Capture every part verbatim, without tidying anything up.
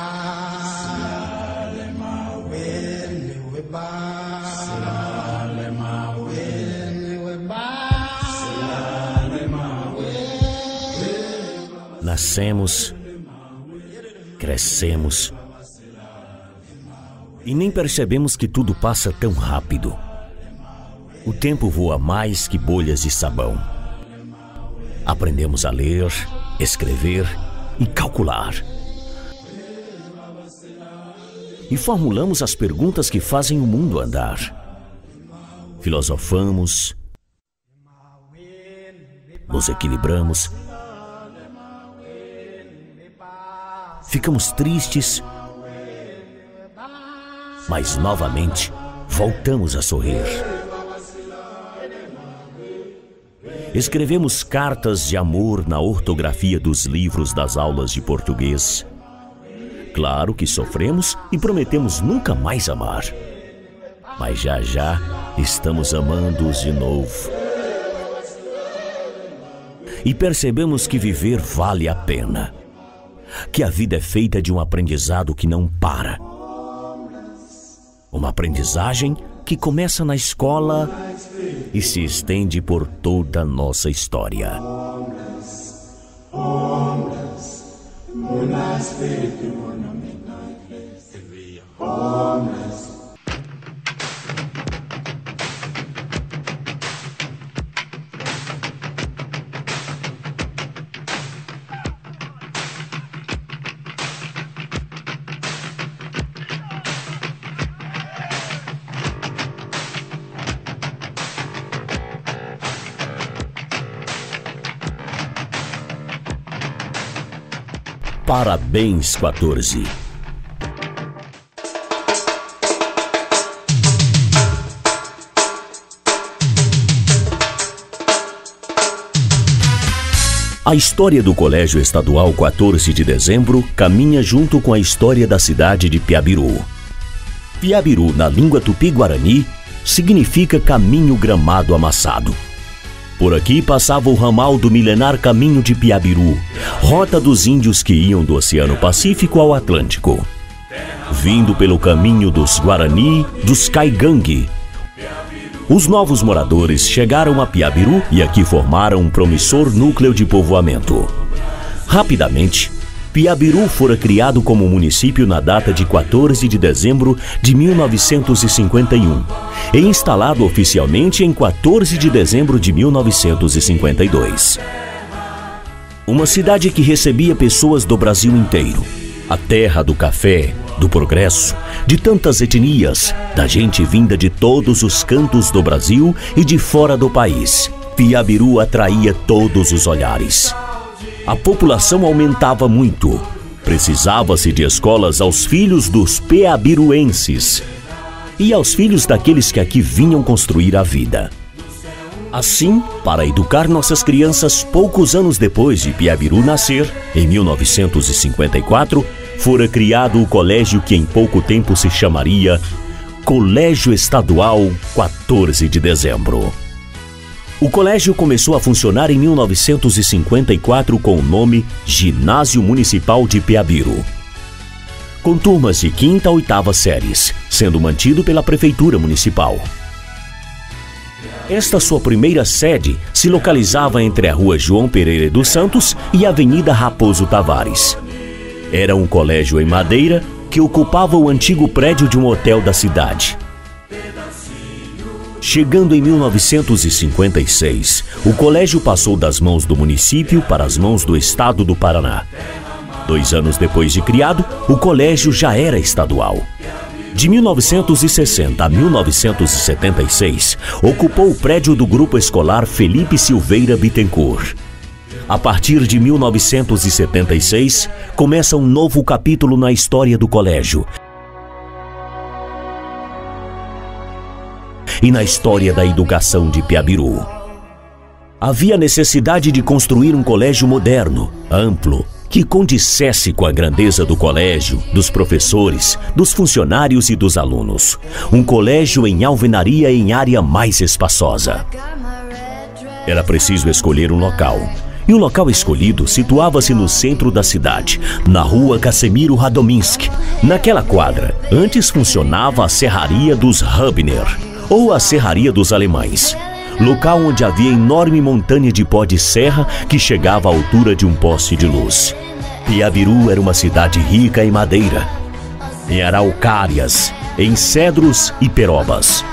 Nascemos, crescemos e nem percebemos que tudo passa tão rápido. O tempo voa mais que bolhas de sabão. Aprendemos a ler, escrever e calcular. E formulamos as perguntas que fazem o mundo andar. Filosofamos, nos equilibramos, ficamos tristes, mas novamente voltamos a sorrir. Escrevemos cartas de amor na ortografia dos livros das aulas de português. Claro que sofremos e prometemos nunca mais amar. Mas já já estamos amando-os de novo. E percebemos que viver vale a pena. Que a vida é feita de um aprendizado que não para. Uma aprendizagem que começa na escola e se estende por toda a nossa história. Parabéns, quatorze. A história do Colégio Estadual quatorze de dezembro caminha junto com a história da cidade de Piabiru. Piabiru, na língua tupi-guarani, significa caminho gramado amassado. Por aqui passava o ramal do milenar caminho de Piabiru, rota dos índios que iam do Oceano Pacífico ao Atlântico. Vindo pelo caminho dos Guarani, dos Caigangue. Os novos moradores chegaram a Piabiru e aqui formaram um promissor núcleo de povoamento. Rapidamente, Piabiru fora criado como município na data de quatorze de dezembro de mil novecentos e cinquenta e um e instalado oficialmente em quatorze de dezembro de mil novecentos e cinquenta e dois. Uma cidade que recebia pessoas do Brasil inteiro, a terra do café, do progresso, de tantas etnias, da gente vinda de todos os cantos do Brasil e de fora do país. Piabiru atraía todos os olhares. A população aumentava muito. Precisava-se de escolas aos filhos dos piabiruenses e aos filhos daqueles que aqui vinham construir a vida. Assim, para educar nossas crianças, poucos anos depois de Piabiru nascer, em mil novecentos e cinquenta e quatro, fora criado o colégio que em pouco tempo se chamaria Colégio Estadual quatorze de dezembro. O colégio começou a funcionar em mil novecentos e cinquenta e quatro com o nome Ginásio Municipal de Piabiru, com turmas de quinta a oitava séries, sendo mantido pela Prefeitura Municipal. Esta sua primeira sede se localizava entre a Rua João Pereira dos Santos e a Avenida Raposo Tavares. Era um colégio em madeira que ocupava o antigo prédio de um hotel da cidade. Chegando em mil novecentos e cinquenta e seis, o colégio passou das mãos do município para as mãos do estado do Paraná. Dois anos depois de criado, o colégio já era estadual. De mil novecentos e sessenta a mil novecentos e setenta e seis, ocupou o prédio do Grupo Escolar Felipe Silveira Bittencourt. A partir de mil novecentos e setenta e seis, começa um novo capítulo na história do colégio e na história da educação de Piabiru. Havia necessidade de construir um colégio moderno, amplo, que condissesse com a grandeza do colégio, dos professores, dos funcionários e dos alunos. Um colégio em alvenaria em área mais espaçosa. Era preciso escolher um local, E o local escolhido situava-se no centro da cidade, na rua Casemiro Radominski. Naquela quadra, antes funcionava a Serraria dos Hubner, ou a Serraria dos Alemães, local onde havia enorme montanha de pó de serra que chegava à altura de um poste de luz. Piabiru era uma cidade rica em madeira, em araucárias, em cedros e perobas.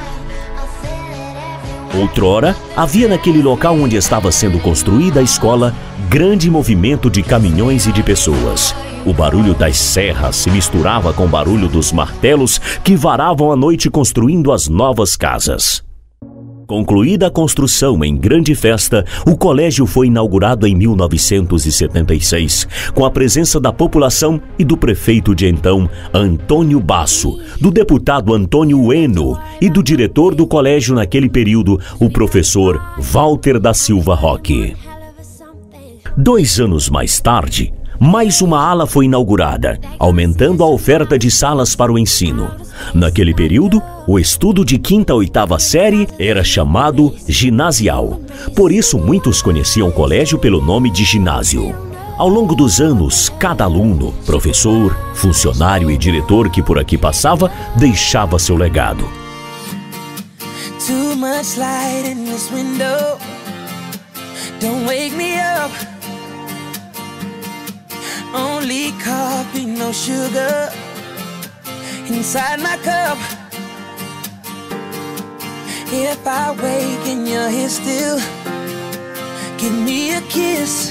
Outrora, havia naquele local onde estava sendo construída a escola, grande movimento de caminhões e de pessoas. O barulho das serras se misturava com o barulho dos martelos que varavam a noite construindo as novas casas. Concluída a construção em grande festa, o colégio foi inaugurado em mil novecentos e setenta e seis, com a presença da população e do prefeito de então, Antônio Basso, do deputado Antônio Eno e do diretor do colégio naquele período, o professor Walter da Silva Roque. Dois anos mais tarde, mais uma ala foi inaugurada, aumentando a oferta de salas para o ensino. Naquele período, o estudo de quinta a oitava série era chamado ginasial. Por isso, muitos conheciam o colégio pelo nome de ginásio. Ao longo dos anos, cada aluno, professor, funcionário e diretor que por aqui passava, deixava seu legado. Too much light in this window. Don't wake me up. Only coffee, no sugar inside my cup. If I wake and you're here still, give me a kiss.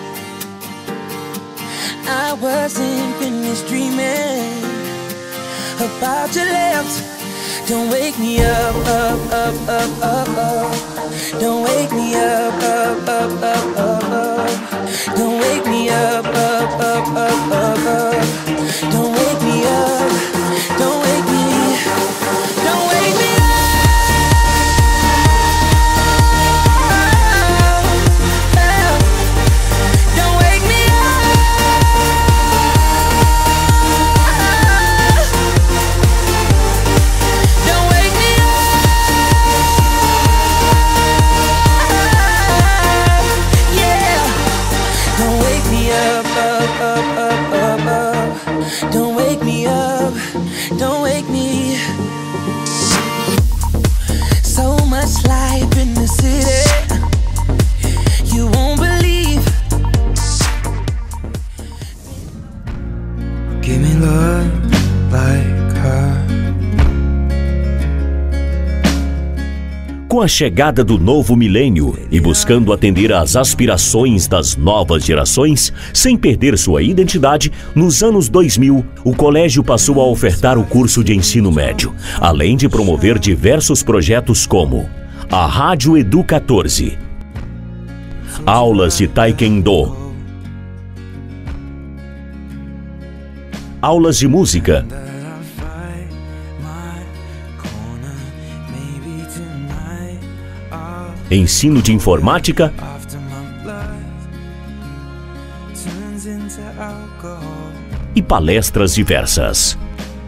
I wasn't finished dreaming about your lips. Don't wake me up, up, up, up, up, up. Don't wake me up, up, up, up, up, up. Don't wake me up, up, up, up, up, up. Don't wake me up, don't wake me, don't wake me up. Don't wake me up, don't wake me. So much life in the city, you won't believe. Give me love like her. Com a chegada do novo milênio e buscando atender às aspirações das novas gerações, sem perder sua identidade, nos anos dois mil, o colégio passou a ofertar o curso de ensino médio, além de promover diversos projetos como a Rádio Edu quatorze, aulas de taekwondo, aulas de música, ensino de informática e palestras diversas.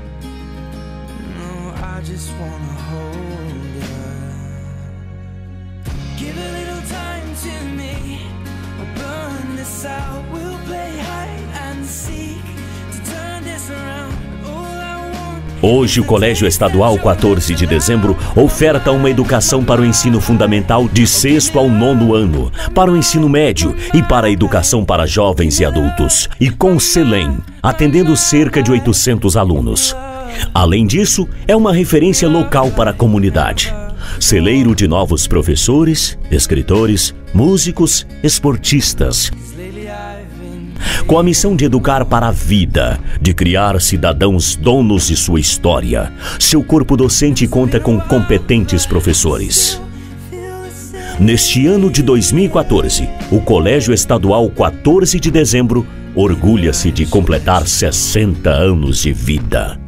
Hoje, o Colégio Estadual quatorze de dezembro oferta uma educação para o ensino fundamental de sexto ao nono ano, para o ensino médio e para a educação para jovens e adultos, e com CELEM, atendendo cerca de oitocentos alunos. Além disso, é uma referência local para a comunidade. Celeiro de novos professores, escritores, músicos, esportistas, com a missão de educar para a vida, de criar cidadãos donos de sua história. Seu corpo docente conta com competentes professores. Neste ano de dois mil e quatorze, o Colégio Estadual quatorze de dezembro orgulha-se de completar sessenta anos de vida.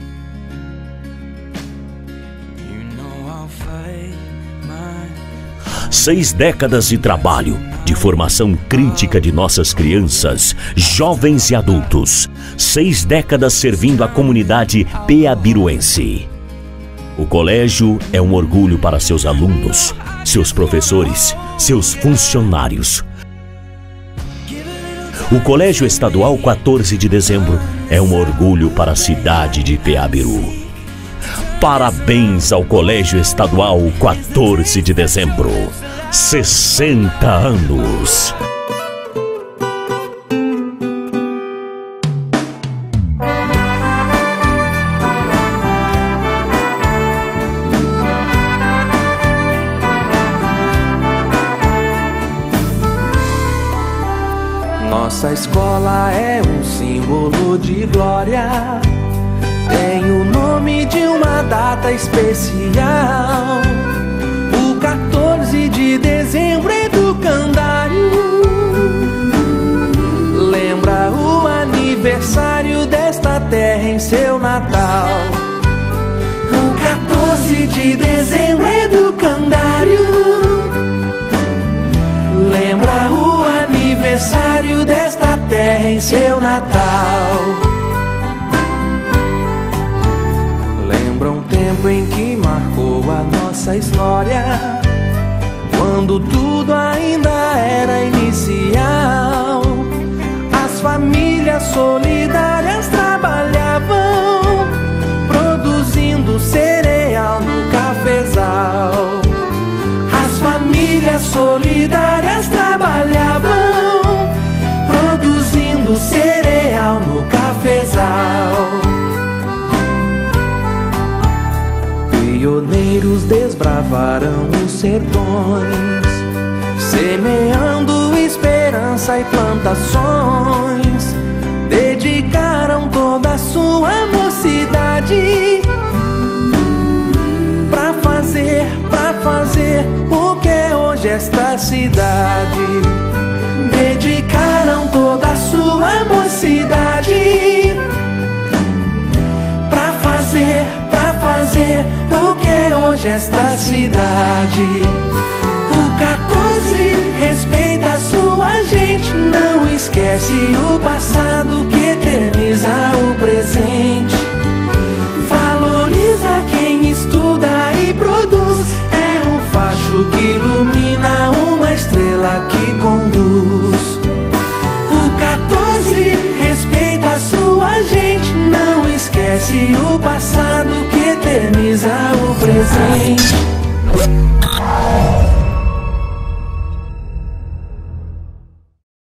Seis décadas de trabalho, de formação crítica de nossas crianças, jovens e adultos. Seis décadas servindo a comunidade piabiruense. O colégio é um orgulho para seus alunos, seus professores, seus funcionários. O Colégio Estadual quatorze de dezembro é um orgulho para a cidade de Piabiru. Parabéns ao Colégio Estadual quatorze de dezembro. sessenta anos. Nossa escola é um símbolo de glória, tem o nome de uma data especial. O quatorze de dezembro educandário lembra o aniversário desta terra em seu Natal. O quatorze de dezembro educandário lembra o aniversário desta terra em seu Natal. Lembra um tempo em que marcou a nossa história, quando tudo ainda era inicial. As famílias solidárias trabalhavam, produzindo cereal no cafezal. As famílias solidárias trabalhavam, produzindo cereal no cafezal. Pioneiros desbravaram os sertões, semeando esperança e plantações. Dedicaram toda a sua mocidade pra fazer, pra fazer o que é hoje esta cidade. Dedicaram toda a sua mocidade pra fazer, pra fazer o que é hoje esta cidade. O quatorze respeita a sua gente, não esquece o passado que eterniza o presente. Valoriza quem estuda e produz, é um facho que ilumina, uma estrela que conduz. O quatorze respeita a sua gente, não esquece o passado que eterniza o presente.